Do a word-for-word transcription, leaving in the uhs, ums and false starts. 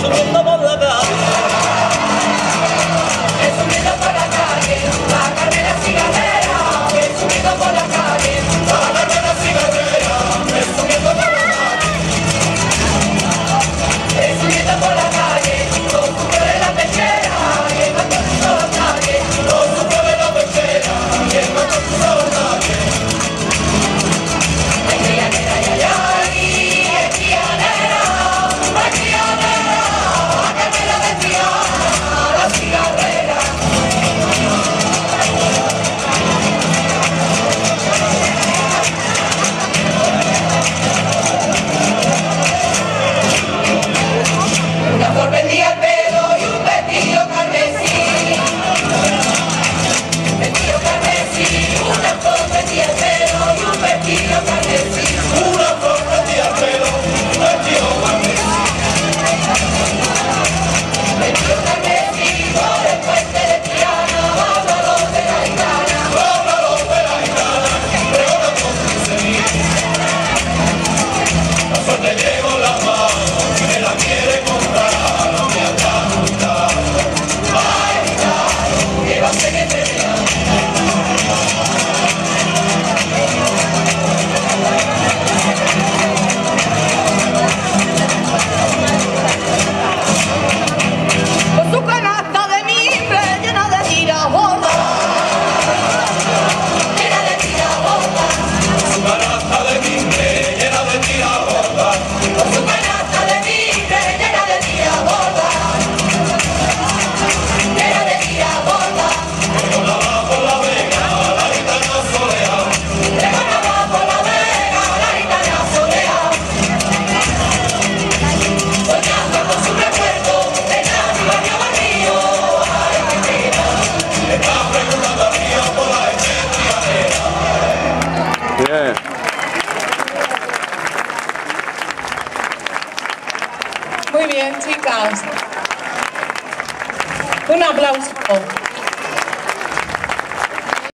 subiendo por la calle. Voy subiendo por la calle, bajarme la cigarrera. Voy subiendo por la calle, bajarme la cigarrera. Voy subiendo por la calle. Voy subiendo por la calle, con su flor en la pechera. Y el manto en la calle, con su flor en la pechera. Y el manto en la calle. Ay, crianera, ay, ay, ay, crianera, ay, crianera, a que me la decía la cigarrera. Una flor vendía el pelo y un vestido carmesí. Vestido carmesí, una flor vendía el pelo y un vestido carmesí. Una flor vendía el pelo, un vestido carmesí. Vestido carmesí, por el puente de Triana, vámonos de la gitana. Vámonos de la gitana, pero una cosa dice mí. La suerte llevo en las manos, me la quiere comprar, no me aguanta. Ay, gitano, que va a ser que te vea. Con su canasta de mimbre llena de tirabotas, llena de tirabotas, Su canasta de mimbre llena de tirabotas. con su canasta de mimbre llena de tirabotas, llena de tirabotas, Con la va por la vega, la gitana soleada. le ganaba por la vega la gitana soleada, soñando con su recuerdo de Nani Barrio Barrio. Ay, qué pena. Está preguntando a mí por la gente. Bien. Muy bien, chicas. Un aplauso.